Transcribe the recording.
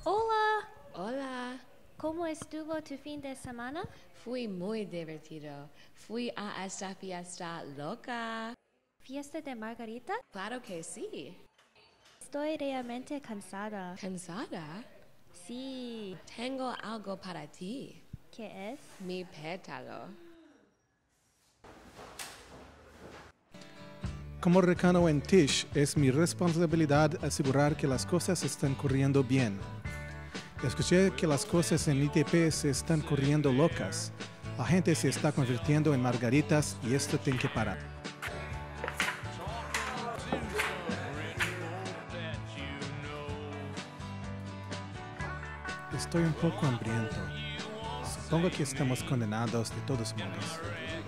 Hola, Hola, ¿cómo estuvo tu fin de semana? fui muy divertido. Fui a esta fiesta loca. ¿Fiesta de Margarita? Claro que sí. Estoy realmente cansada. ¿Cansada? Sí, Tengo algo para ti. ¿qué es? Mi pétalo. Como recano en Tisch, es mi responsabilidad asegurar que las cosas están corriendo bien. Escuché que las cosas en ITP se están corriendo locas. La gente se está convirtiendo en margaritas y esto tiene que parar. Estoy un poco hambriento. Supongo que estamos condenados de todos modos.